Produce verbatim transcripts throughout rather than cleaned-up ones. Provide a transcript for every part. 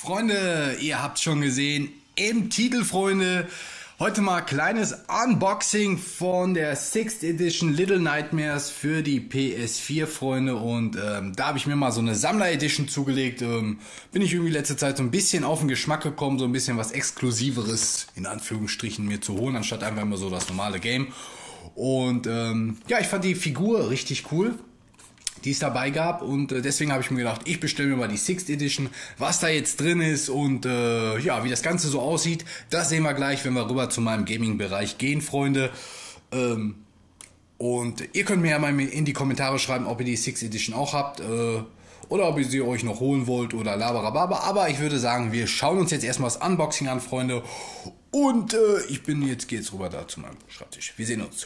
Freunde, ihr habt schon gesehen, im Titel, Freunde, heute mal kleines Unboxing von der Sixth Edition Little Nightmares für die P S vier, Freunde. Und ähm, da habe ich mir mal so eine Sammler Edition zugelegt. Ähm, bin ich irgendwie letzte Zeit so ein bisschen auf den Geschmack gekommen, so ein bisschen was Exklusiveres in Anführungsstrichen mir zu holen, anstatt einfach immer so das normale Game. Und ähm, ja, ich fand die Figur richtig cool, die es dabei gab, und äh, deswegen habe ich mir gedacht, ich bestelle mir mal die Sixth Edition. Was da jetzt drin ist und äh, ja, wie das Ganze so aussieht, das sehen wir gleich, wenn wir rüber zu meinem Gaming-Bereich gehen, Freunde. Ähm, und ihr könnt mir ja mal in die Kommentare schreiben, ob ihr die Sixth Edition auch habt äh, oder ob ihr sie euch noch holen wollt oder laberababa. Aber ich würde sagen, wir schauen uns jetzt erstmal das Unboxing an, Freunde. Und äh, ich bin jetzt, geht's rüber da zu meinem Schreibtisch. Wir sehen uns.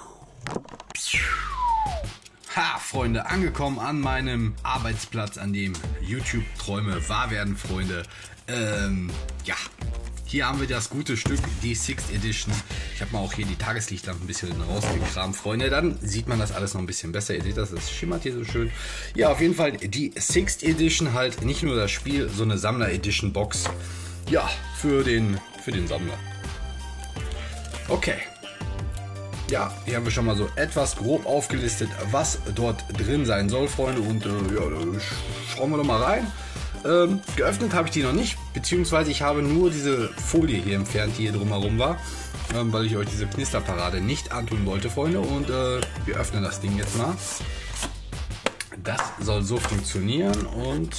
Ha, Freunde, angekommen an meinem Arbeitsplatz, an dem YouTube-Träume wahr werden, Freunde. Ähm, ja, hier haben wir das gute Stück, die Sixth Edition. Ich habe mal auch hier die Tageslichtlampe ein bisschen rausgekramt, Freunde. Dann sieht man das alles noch ein bisschen besser. Ihr seht das, das schimmert hier so schön. Ja, auf jeden Fall die Sixth Edition, halt nicht nur das Spiel, so eine Sammler-Edition-Box. Ja, für den, für den Sammler. Okay. Ja, hier haben wir schon mal so etwas grob aufgelistet, was dort drin sein soll, Freunde. Und äh, ja, schauen wir doch mal rein. Ähm, geöffnet habe ich die noch nicht, beziehungsweise ich habe nur diese Folie hier entfernt, die hier drumherum war, ähm, weil ich euch diese Knisterparade nicht antun wollte, Freunde. Und äh, wir öffnen das Ding jetzt mal. Das soll so funktionieren und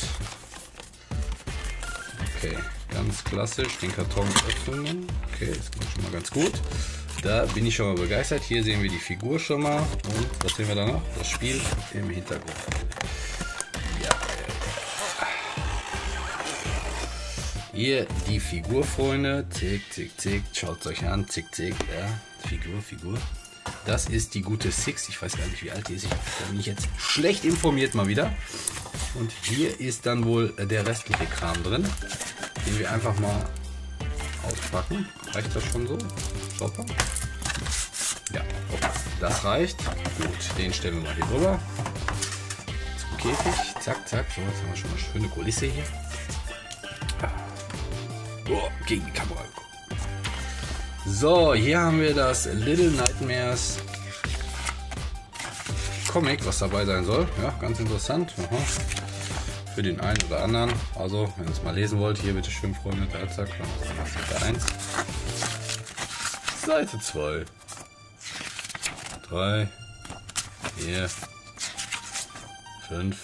okay, ganz klassisch den Karton öffnen. Okay, das geht schon mal ganz gut. Da bin ich schon mal begeistert. Hier sehen wir die Figur schon mal. Und was sehen wir da noch? Das Spiel im Hintergrund. Ja. Hier die Figur, Freunde. Zick, zick, zick. Schaut es euch an. Zick, zick. Ja. Figur, Figur. Das ist die gute Six. Ich weiß gar nicht, wie alt die ist. Ich bin jetzt schlecht informiert mal wieder. Und hier ist dann wohl der restliche Kram drin, den wir einfach mal auspacken. Reicht das schon so? Super. Ja, okay. Das reicht. Gut, den stellen wir mal hier drüber. Zum Käfig. Zack, zack. So, jetzt haben wir schon mal schöne Kulisse hier. Oh, gegen die Kamera gekommen. So, hier haben wir das Little Nightmares Comic, was dabei sein soll. Ja, ganz interessant. Aha. Für den einen oder anderen. Also, wenn ihr es mal lesen wollt, hier bitte schön, Freunde. Da, zack, Seite eins. Seite zwei. drei. vier. fünf.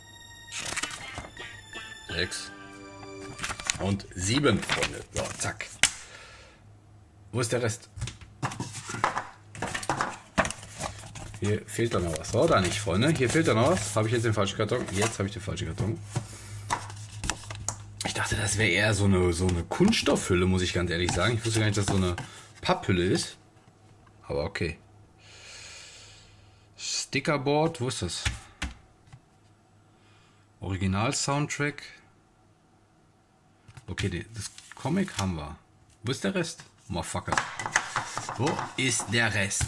sechs. Und sieben, Freunde. So, zack. Wo ist der Rest? Hier fehlt da noch was. So, da nicht, Freunde. Hier fehlt da noch was. Habe ich jetzt den falschen Karton? Jetzt habe ich den falschen Karton. Ich dachte, das wäre eher so eine, so eine Kunststoffhülle, muss ich ganz ehrlich sagen. Ich wusste gar nicht, dass das so eine Papphülle ist. Aber okay. Stickerboard, wo ist das? Original-Soundtrack. Okay, das Comic haben wir. Wo ist der Rest? Motherfucker. Wo ist der Rest?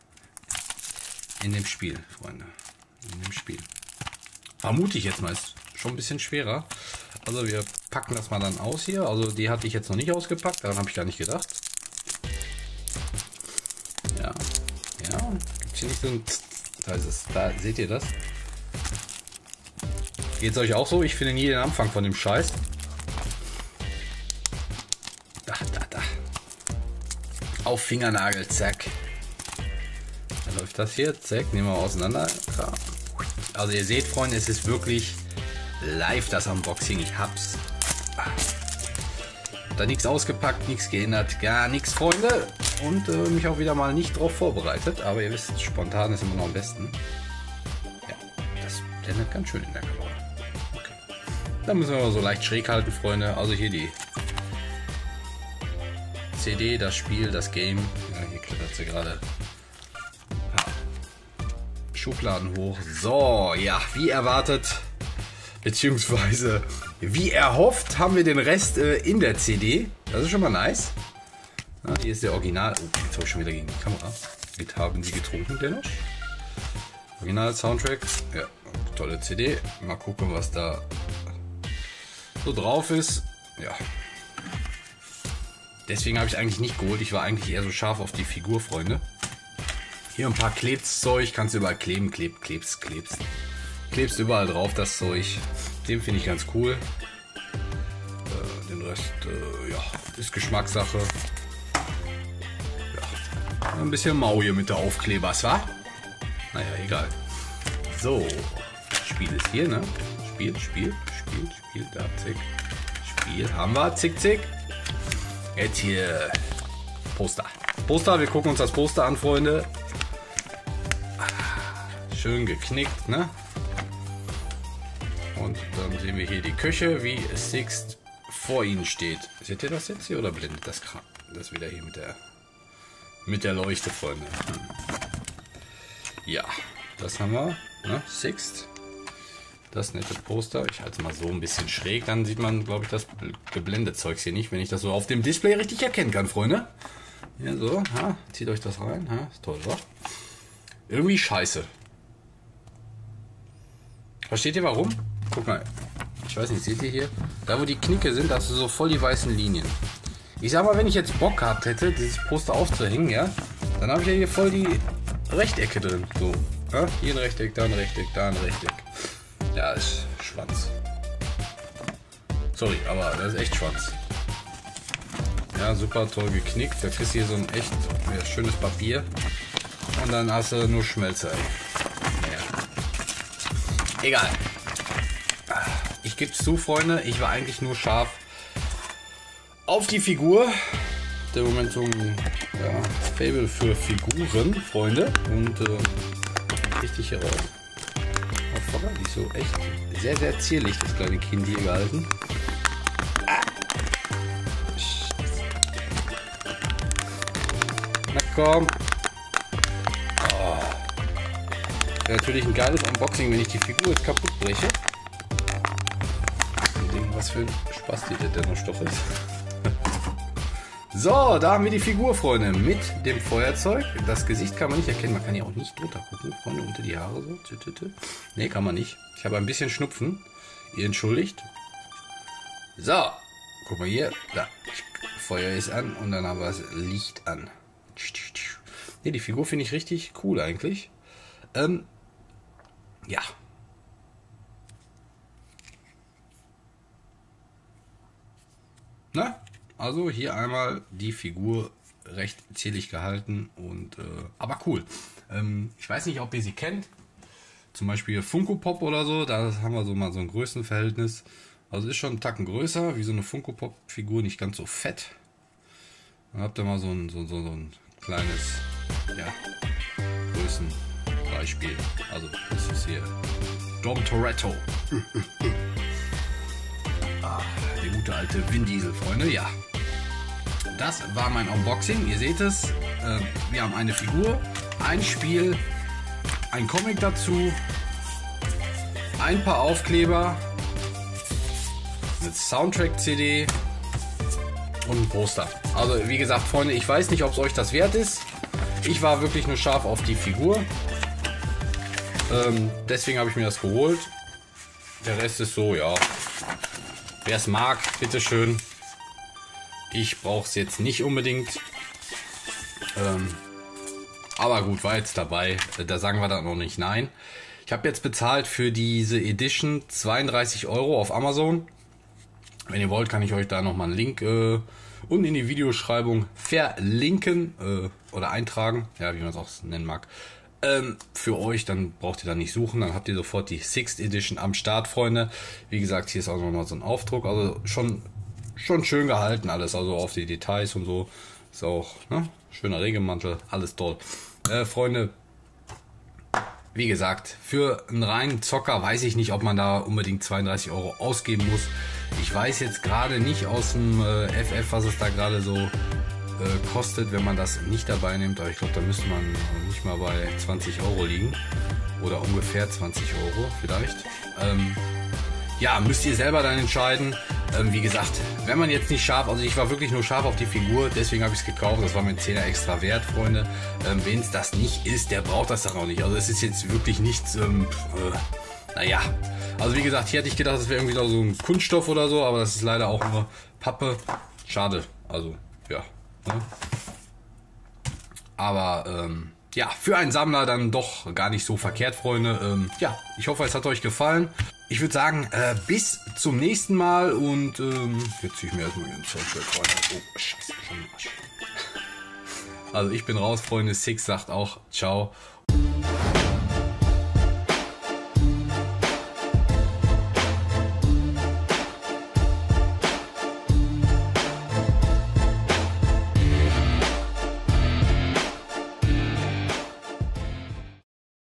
In dem Spiel, Freunde. In dem Spiel. Vermute ich jetzt mal, ist schon ein bisschen schwerer. Also wir packen das mal dann aus hier. Also die hatte ich jetzt noch nicht ausgepackt, daran habe ich gar nicht gedacht. Ja, ja. Gibt hier nicht so ein... Da ist es. Da seht ihr das. Geht es euch auch so? Ich finde nie den Anfang von dem Scheiß. Da, da, da. Auf Fingernagel, zack. Dann läuft das hier, zack, nehmen wir auseinander. Also ihr seht, Freunde, es ist wirklich live das Unboxing. Ich hab's. Da nichts ausgepackt, nichts geändert, gar nichts, Freunde. Und äh, mich auch wieder mal nicht drauf vorbereitet. Aber ihr wisst, spontan ist immer noch am besten. Ja, das blendet ganz schön in der Kamera. Okay. Dann müssen wir aber so leicht schräg halten, Freunde. Also hier die C D, das Spiel, das Game. Ja, hier klettert sie gerade. Schubladen hoch. So, ja, wie erwartet, beziehungsweise wie erhofft, haben wir den Rest äh, in der C D. Das ist schon mal nice. Ja, hier ist der Original. Oh, jetzt habe ich schon wieder gegen die Kamera. Mit haben sie getrunken, dennoch. Original Soundtrack. Ja, tolle C D. Mal gucken, was da so drauf ist. Ja. Deswegen habe ich es eigentlich nicht geholt. Ich war eigentlich eher so scharf auf die Figur, Freunde. Hier ein paar Klebszeug. Kannst du überall kleben. Kleb, klebst, klebst. Klebst überall drauf, das Zeug. Den finde ich ganz cool. Äh, den Rest, äh, ja, ist Geschmackssache. Ja. Ein bisschen mau hier mit der Aufklebers, wa? Naja, egal. So. Spiel ist hier, ne? Spiel, Spiel, Spiel, Spiel. Da, zick. Spiel haben wir. Zick, zick. Jetzt hier Poster. Poster, wir gucken uns das Poster an, Freunde. Schön geknickt, ne? Und dann sehen wir hier die Küche, wie Sixt vor ihnen steht. Seht ihr das jetzt hier oder blendet das das wieder hier mit der mit der Leuchte, Freunde? Ja, das haben wir, ne? Sixt. Das nette Poster. Ich halte es mal so ein bisschen schräg, dann sieht man, glaube ich, das geblendete Zeugs hier nicht, wenn ich das so auf dem Display richtig erkennen kann, Freunde. Ja, so, ha, zieht euch das rein, ha, ist toll, wa? Irgendwie scheiße. Versteht ihr warum? Guck mal, ich weiß nicht, seht ihr hier? Da wo die Knicke sind, da hast du so voll die weißen Linien. Ich sag mal, wenn ich jetzt Bock gehabt hätte, dieses Poster aufzuhängen, ja, dann habe ich ja hier voll die Rechtecke drin. So, ja? Hier ein Rechteck, da ein Rechteck, da ein Rechteck. Ja, ist Schwanz. Sorry, aber das ist echt Schwanz. Ja, super toll geknickt. Da kriegst du hier so ein echt ja, schönes Papier. Und dann hast du nur Schmelze. Ja. Egal. Ich gebe es zu, Freunde. Ich war eigentlich nur scharf auf die Figur. Der Moment so ein ja, Faible für Figuren, Freunde. Und äh, richtig hier raus. Die ist so echt sehr, sehr zierlich, das kleine Kind hier gehalten. Ah. Na komm. Oh. Wäre natürlich ein geiles Unboxing, wenn ich die Figur jetzt kaputt breche. Was für ein Spaß die der Dennostoff ist. So, da haben wir die Figur, Freunde, mit dem Feuerzeug. Das Gesicht kann man nicht erkennen. Man kann ja auch nicht drunter gucken, Freunde, unter die Haare so. Ne, kann man nicht. Ich habe ein bisschen Schnupfen. Ihr entschuldigt. So, guck mal hier. Da. Feuer ist an und dann haben wir das Licht an. Ne, die Figur finde ich richtig cool eigentlich. Ähm, ja. Na? Also hier einmal die Figur recht zierlich gehalten und äh, aber cool. Ähm, ich weiß nicht, ob ihr sie kennt. Zum Beispiel Funko Pop oder so. Da haben wir so mal so ein Größenverhältnis. Also ist schon einen Tacken größer, wie so eine Funko Pop Figur, nicht ganz so fett. Dann habt ihr mal so ein, so, so, so ein kleines ja, Größenbeispiel. Also das ist hier Dom Toretto. Ah, der gute alte Vin Diesel, Freunde, ja. Das war mein Unboxing. Ihr seht es, äh, wir haben eine Figur, ein Spiel, ein Comic dazu, ein paar Aufkleber, eine Soundtrack-C D und ein Poster. Also wie gesagt, Freunde, ich weiß nicht, ob es euch das wert ist. Ich war wirklich nur scharf auf die Figur. Ähm, deswegen habe ich mir das geholt. Der Rest ist so, ja. Wer es mag, bitteschön. Ich brauche es jetzt nicht unbedingt. Ähm, aber gut, war jetzt dabei. Da sagen wir dann noch nicht nein. Ich habe jetzt bezahlt für diese Edition zweiunddreißig Euro auf Amazon. Wenn ihr wollt, kann ich euch da nochmal einen Link äh, unten in die Videobeschreibung verlinken äh, oder eintragen. Ja, wie man es auch nennen mag. Ähm, für euch, dann braucht ihr da nicht suchen. Dann habt ihr sofort die Sixth Edition am Start, Freunde. Wie gesagt, hier ist auch nochmal so ein Aufdruck. Also schon... Schon schön gehalten alles, also auf die Details und so. Ist auch, ne? Schöner Regenmantel, alles toll. Äh, Freunde, wie gesagt, für einen reinen Zocker weiß ich nicht, ob man da unbedingt zweiunddreißig Euro ausgeben muss. Ich weiß jetzt gerade nicht aus dem äh, F F, was es da gerade so äh, kostet, wenn man das nicht dabei nimmt. Aber ich glaube, da müsste man nicht mal bei zwanzig Euro liegen. Oder ungefähr zwanzig Euro vielleicht. Ähm, Ja, müsst ihr selber dann entscheiden. Ähm, wie gesagt, wenn man jetzt nicht scharf, also ich war wirklich nur scharf auf die Figur, deswegen habe ich es gekauft. Das war mir ein Zehner extra wert, Freunde. Ähm, Wen es das nicht ist, der braucht das dann auch nicht. Also es ist jetzt wirklich nichts, ähm, äh, naja. Also wie gesagt, hier hätte ich gedacht, das wäre irgendwie noch so ein Kunststoff oder so, aber das ist leider auch nur Pappe. Schade. Also, ja. Ne? Aber, ähm, ja, für einen Sammler dann doch gar nicht so verkehrt, Freunde. Ähm, ja, ich hoffe, es hat euch gefallen. Ich würde sagen, äh, bis zum nächsten Mal und ähm, jetzt ziehe ich mir erstmal den Soundtrack rein. Oh, scheiße, schon Arsch. Also ich bin raus, Freunde. Six sagt auch ciao.